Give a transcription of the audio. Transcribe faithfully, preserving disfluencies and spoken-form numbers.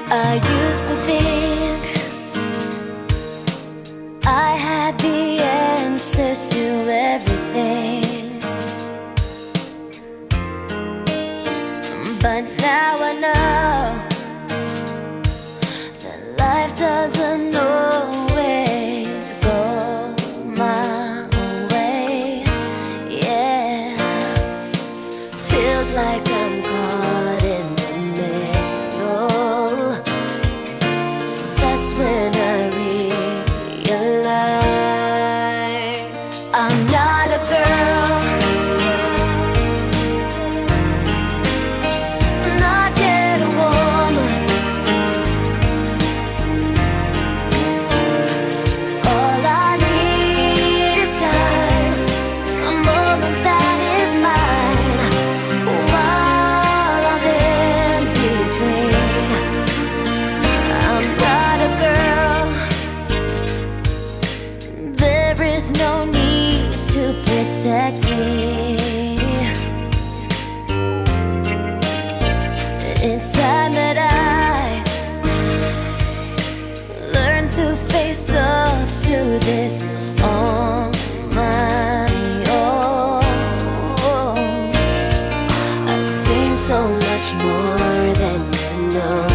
I used to think I had the answers to everything, but now I know that life doesn't always go my way. Yeah, feels like I'm caught in the middle. That's when I realize I'm not a girl, not yet a woman. All I need is time, a moment that is mine, while I'm in between. I'm not a girl, there is no need to protect me. It's time that I learn to face up to this on my own. I've seen so much more than you know.